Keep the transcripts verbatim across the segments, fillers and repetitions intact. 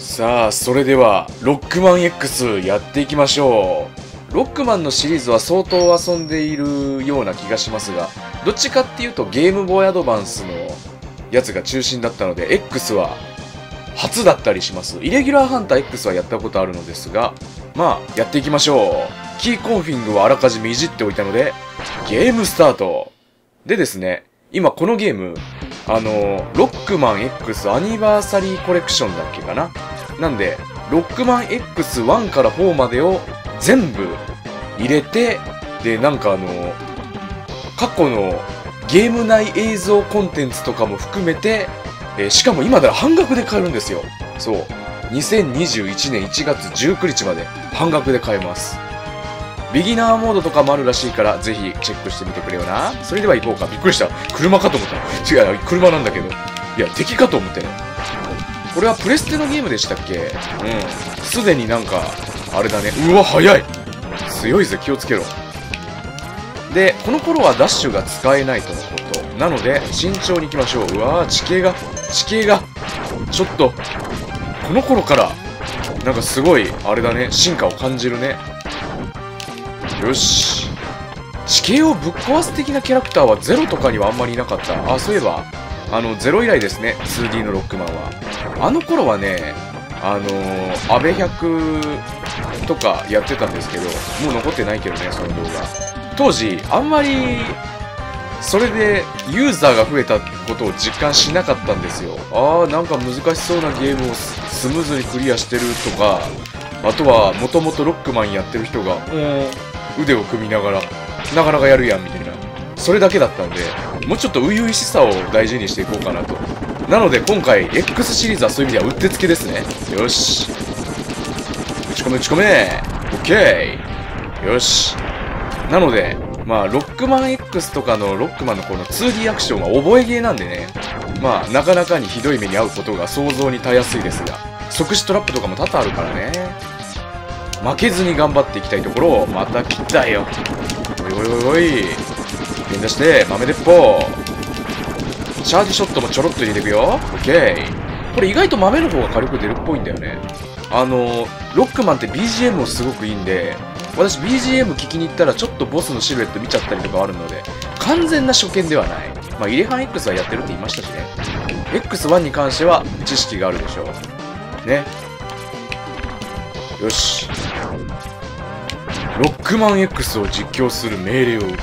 さあ、それでは、ロックマン X やっていきましょう。ロックマンのシリーズは相当遊んでいるような気がしますが、どっちかっていうとゲームボーイアドバンスのやつが中心だったので、X は初だったりします。イレギュラーハンター X はやったことあるのですが、まあ、やっていきましょう。キーコンフィングはあらかじめいじっておいたので、ゲームスタート。でですね、今このゲーム、あの、ロックマン X アニバーサリーコレクションだっけかな。なんで、ロックマン エックスワン からフォーまでを全部入れて、で、なんかあの、過去のゲーム内映像コンテンツとかも含めて、えー、しかも今なら半額で買えるんですよ。そう。にせんにじゅういちねんいちがつじゅうくにちまで半額で買えます。ビギナーモードとかもあるらしいから、ぜひチェックしてみてくれよな。それでは行こうか。びっくりした。車かと思った。違う、車なんだけど。いや、敵かと思ってね。これはプレステのゲームでしたっけ？うん。すでになんか、あれだね。うわ、速い！強いぜ、気をつけろ。で、この頃はダッシュが使えないとのこと。なので、慎重に行きましょう。うわー、地形が、地形が、ちょっと、この頃から、なんかすごい、あれだね、進化を感じるね。よし。地形をぶっ壊す的なキャラクターはゼロとかにはあんまりいなかった。あ、そういえば、あの、ゼロ以来ですね、ツーディー のロックマンは。あの頃はね、あのー、アベひゃくとかやってたんですけど、もう残ってないけどね、その動画。当時、あんまり、それでユーザーが増えたことを実感しなかったんですよ。あー、なんか難しそうなゲームをスムーズにクリアしてるとか、あとは、もともとロックマンやってる人が、腕を組みながら、なかなかやるやん、みたいな。それだけだったんで、もうちょっと初々しさを大事にしていこうかなと。なので今回 X シリーズはそういう意味ではうってつけですね。よし。打ち込め打ち込め。オッケー。よし。なので、まあ、ロックマン X とかのロックマンのこの ツーディー アクションは覚えゲーなんでね。まあ、なかなかにひどい目に遭うことが想像にたやすいですが、即死トラップとかも多々あるからね。負けずに頑張っていきたいところを、また切ったよ。おいおいおいおい。連打して、豆鉄砲。チャージショットもちょろっと入れていくよ。オッケー。これ意外と豆の方が火力出るっぽいんだよね。あの、ロックマンって ビージーエム もすごくいいんで、私 ビージーエム 聞きに行ったらちょっとボスのシルエット見ちゃったりとかあるので、完全な初見ではない。まあ、イレハン X はやってるって言いましたしね。エックスワン に関しては知識があるでしょ。ね。よし。ロックマン X を実況する命令を受け。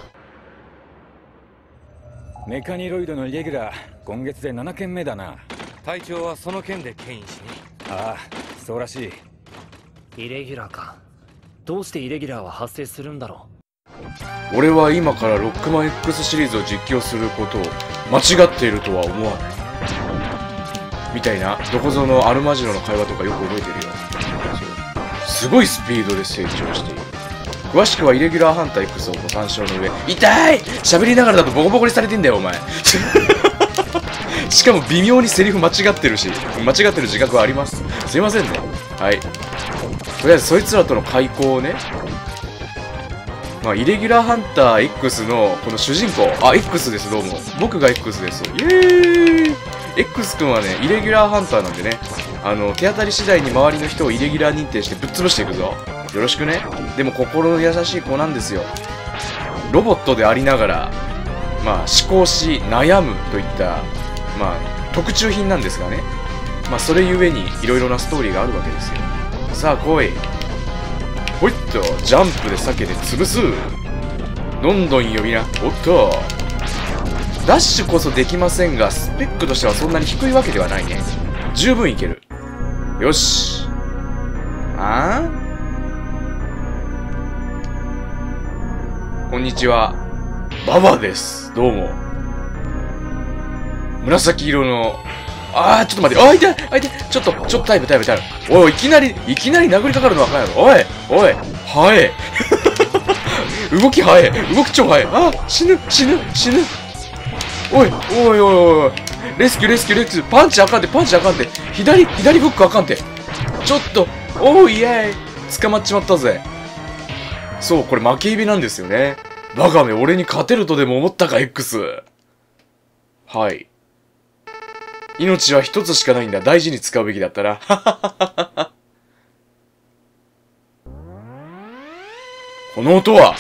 メカニロイドのイレギュラー、今月でななけんめだな。 隊長はその件で牽引しに。 ああ、そうらしい。イレギュラーか。どうしてイレギュラーは発生するんだろう。俺は今からロックマン X シリーズを実況することを間違っているとは思わない。みたいな、どこぞのアルマジロの会話とかよく覚えてるよ。すごいスピードで成長している。詳しくはイレギュラーハンター X をご参照の上。痛い！喋りながらだとボコボコにされてんだよ、お前。しかも微妙にセリフ間違ってるし、間違ってる自覚はあります。すいませんね。はい。とりあえずそいつらとの開口をね。まあ、イレギュラーハンター X のこの主人公。あ、X です、どうも。僕が X です。イエーイ！ X 君はね、イレギュラーハンターなんでね。あの、手当たり次第に周りの人をイレギュラー認定してぶっ潰していくぞ。よろしくね。でも心の優しい子なんですよ。ロボットでありながら、まあ、思考し、悩むといった、まあ、特注品なんですがね。まあ、それゆえに、いろいろなストーリーがあるわけですよ。さあ、来い。ほいっと、ジャンプで避けて潰す。どんどん呼びな。おっと。ダッシュこそできませんが、スペックとしてはそんなに低いわけではないね。十分いける。よし。あん？こんにちは。ババです。どうも。紫色の、あー、ちょっと待って、あー、痛い、あ、痛い、ちょっと、ちょっとタイム、タイム、タイム。おい、いきなり、いきなり殴りかかるのわかんやろ。おい、おい、早え。動き早え。動き超早え。あー、死ぬ、死ぬ、死ぬ。おい、おい、おい、おい、レスキュー、レスキュー、レスキュー。パンチあかんて、パンチあかんて。左、左フックあかんて。ちょっと、おー、イエーイ。捕まっちまったぜ。そう、これ負け指なんですよね。バカめ、俺に勝てるとでも思ったか、X。はい。 命は一つしかないんだ。大事に使うべきだったな。この音は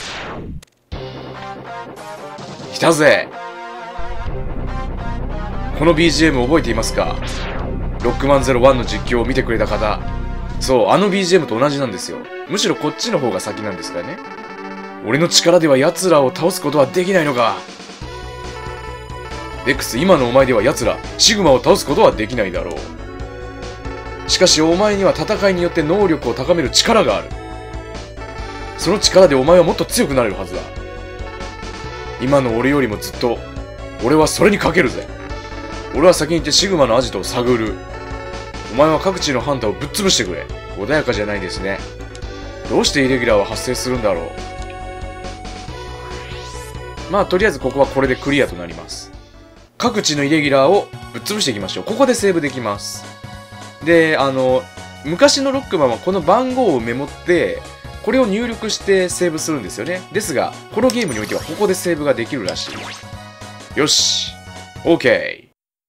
来たぜ。この ビージーエム 覚えていますか？ロックマンゼロワンの実況を見てくれた方。そう、あの ビージーエム と同じなんですよ。むしろこっちの方が先なんですがね。俺の力では奴らを倒すことはできないのか。X、今のお前では奴ら、シグマを倒すことはできないだろう。しかしお前には戦いによって能力を高める力がある。その力でお前はもっと強くなれるはずだ。今の俺よりもずっと、俺はそれにかけるぜ。俺は先に行ってシグマのアジトを探る。お前は各地のハンターをぶっ潰してくれ。穏やかじゃないですね。どうしてイレギュラーは発生するんだろう。まあとりあえずここはこれでクリアとなります。各地のイレギュラーをぶっ潰していきましょう。ここでセーブできます。で、あの、昔のロックマンはこの番号をメモって、これを入力してセーブするんですよね。ですが、このゲームにおいてはここでセーブができるらしい。よし。OK。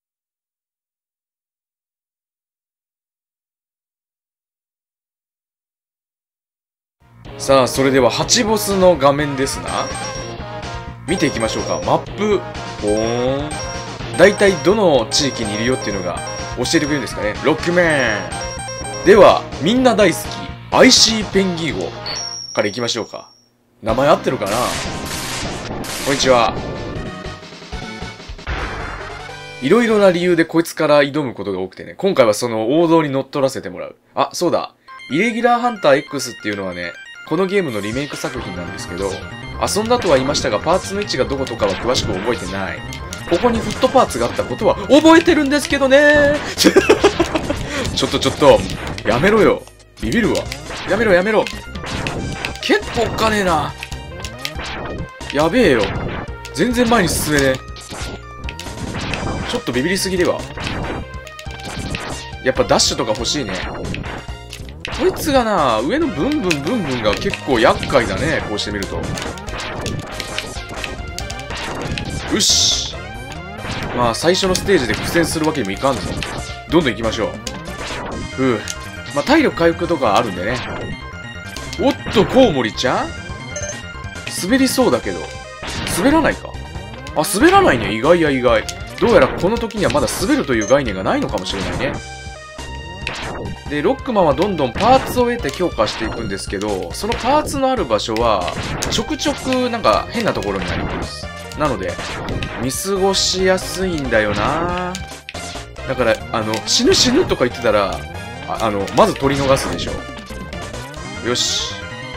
さあ、それでははちボスの画面ですな。見ていきましょうか。マップ。ほーん。だいたいどの地域にいるよっていうのが教えてくれるんですかね。ロックマン。では、みんな大好き。アイシー ペンギン号からいきましょうか。名前合ってるかな？こんにちは。いろいろな理由でこいつから挑むことが多くてね。今回はその王道に乗っ取らせてもらう。あ、そうだ。イレギュラーハンター X っていうのはね、このゲームのリメイク作品なんですけど、遊んだとは言いましたが、パーツの位置がどことかは詳しく覚えてない。ここにフットパーツがあったことは覚えてるんですけどねちょっとちょっと、やめろよ。ビビるわ。やめろやめろ。結構おっかねえな。やべえよ。全然前に進めねえ。ちょっとビビりすぎでは。やっぱダッシュとか欲しいね。こいつがな、上のブンブンブンブンが結構厄介だね。こうしてみると。よし。まあ最初のステージで苦戦するわけにもいかんぞ。どんどん行きましょう。ふう。まあ体力回復とかあるんでね。おっと、コウモリちゃん滑りそうだけど。滑らないか。あ、滑らないね。意外や意外。どうやらこの時にはまだ滑るという概念がないのかもしれないね。で、ロックマンはどんどんパーツを得て強化していくんですけど、そのパーツのある場所は、ちょくちょくなんか変なところにあります。なので、見過ごしやすいんだよな。だから、あの、死ぬ死ぬとか言ってたら、あ, あの、まず取り逃すでしょ。よし。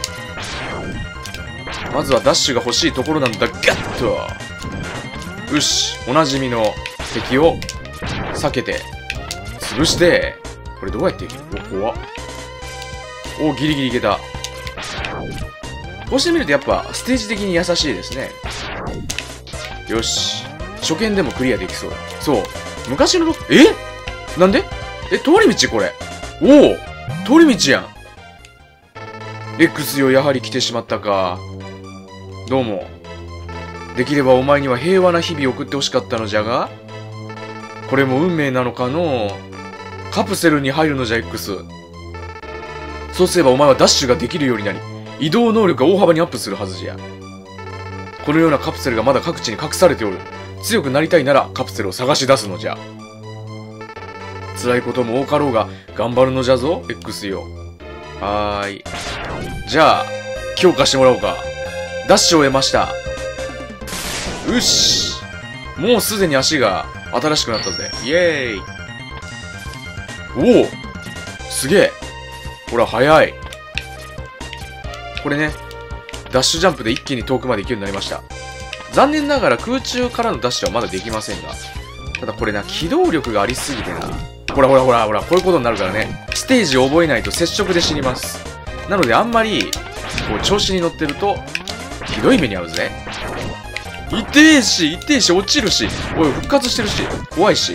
まずはダッシュが欲しいところなんだ。ガッと。よし。おなじみの敵を避けて、潰して、これどうやっていける？お、怖っ。お、ギリギリいけた。こうしてみるとやっぱステージ的に優しいですね。よし。初見でもクリアできそうだ。そう。昔のロえなんでえ、通り道これ。おお通り道やん。X よ、やはり来てしまったか。どうも。できればお前には平和な日々を送ってほしかったのじゃが、これも運命なのかのう。カプセルに入るのじゃ X。そうすればお前はダッシュができるようになり、移動能力が大幅にアップするはずじゃ。このようなカプセルがまだ各地に隠されておる。強くなりたいならカプセルを探し出すのじゃ。辛いことも多かろうが頑張るのじゃぞ X よ。はーい。じゃあ強化してもらおうか。ダッシュを得ました。よし。もうすでに足が新しくなったぜ。イエーイ。おおすげえ。ほら早い。これね、ダッシュジャンプで一気に遠くまで行けるようになりました。残念ながら空中からのダッシュはまだできませんが、ただこれな、機動力がありすぎてな、ほらほらほらほら、こういうことになるからね。ステージを覚えないと接触で死にます。なのであんまりこう調子に乗ってるとひどい目に遭うぜ。痛えし痛えし落ちるし、おい復活してるし怖いし。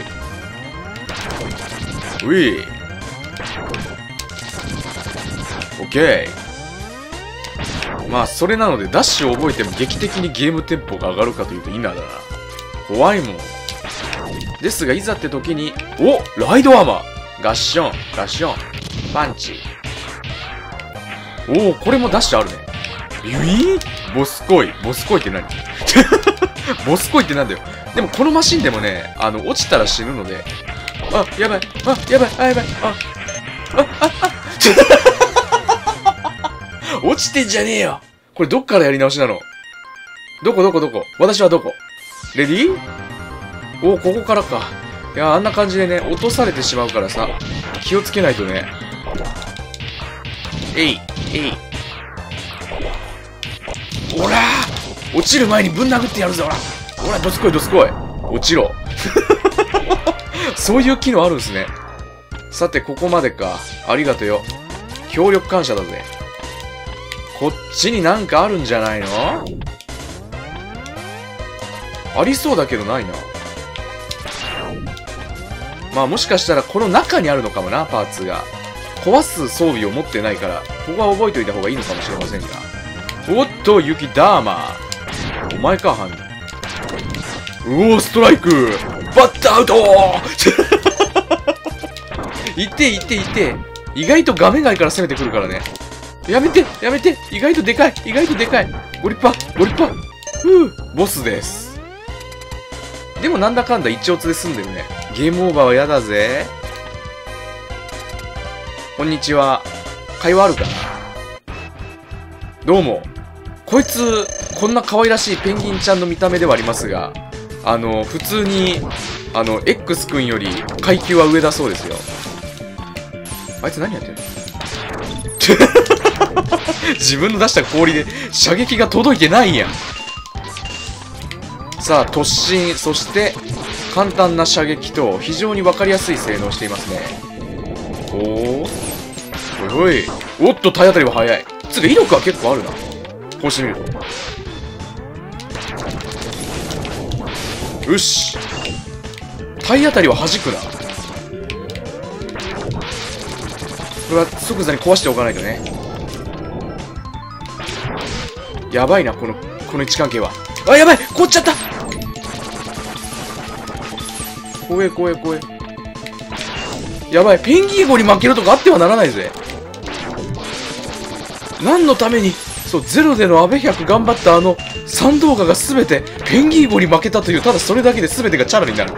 うい。オッケー。まあそれなのでダッシュを覚えても劇的にゲームテンポが上がるかというと否だな。怖いもん。 ですが、いざって時に、おライドアーマーガッション、ガッション、パンチ。おお、これもダッシュあるね。ゆいボスコイ。ボスコイって何ボスコイってなんだよ。でもこのマシンでもね、あの、落ちたら死ぬので。あ、やばい。あ、やばい。あ、やばい。あ、あ、あ、あ。落ちてんじゃねえよ。これどっからやり直しなの？どこどこどこ？私はどこ？レディー？お、ここからか。いや、あんな感じでね、落とされてしまうからさ、気をつけないとね。えい、えい。おらー！落ちる前にぶん殴ってやるぞ、おら！おら、どすこい、どすこい。落ちろ。そういう機能あるんすね。さて、ここまでか。ありがとよ。協力感謝だぜ。こっちになんかあるんじゃないの？ありそうだけどないな。まあもしかしたらこの中にあるのかもな、パーツが。壊す装備を持ってないから、ここは覚えておいた方がいいのかもしれませんが。おっと、ユキダーマー。お前か、犯人。うおー、ストライクバッタアウトいっていっていって。意外と画面外から攻めてくるからね。やめてやめて意外とでかい意外とでかいゴリッパゴリッパふぅボスです。でもなんだかんだ一丁つで済んでるね。ゲームオーバーはやだぜ。こんにちは。会話あるかな？どうも。こいつ、こんな可愛らしいペンギンちゃんの見た目ではありますが、あの、普通に、あの、X 君より階級は上だそうですよ。あいつ何やってんの？自分の出した氷で射撃が届いてないやん。さあ、突進、そして、簡単な射撃と非常に分かりやすい性能をしていますね。おー。おいおい。おっと、体当たりは速い。つうか、威力は結構あるな。こうしてみると。よし。体当たりは弾くな。これは即座に壊しておかないとね。やばいな、この、この位置関係は。あ、やばい凍っちゃった。怖え怖え怖え。やばい、ペンギーゴに負けるとかあってはならないぜ。何のために、そう、ゼロでのアベ百頑張ったあの、賛同歌が全て、ペンギーゴに負けたという、ただそれだけで全てがチャラになる。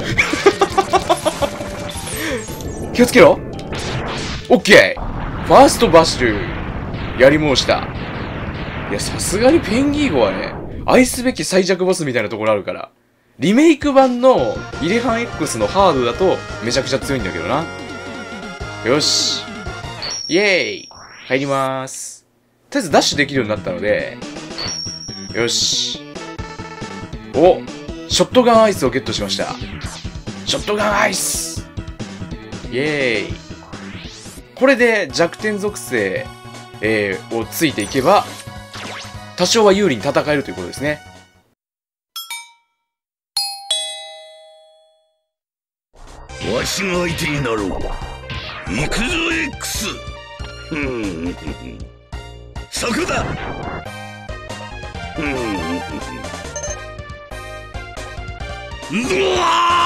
気をつけろ。オッケーファーストバッシュやり申した。いや、さすがにペンギーゴはね、愛すべき最弱ボスみたいなところあるから。リメイク版のイレハン X のハードだとめちゃくちゃ強いんだけどな。よし。イェーイ入りまーす。とりあえずダッシュできるようになったので、よし。おショットガンアイスをゲットしました。ショットガンアイスイェーイ。これで弱点属性、えー、をついていけば、多少は有利に戦えるということですね。 わしが相手になろう。行くぞ X。 ふんそこだ。ふんうわー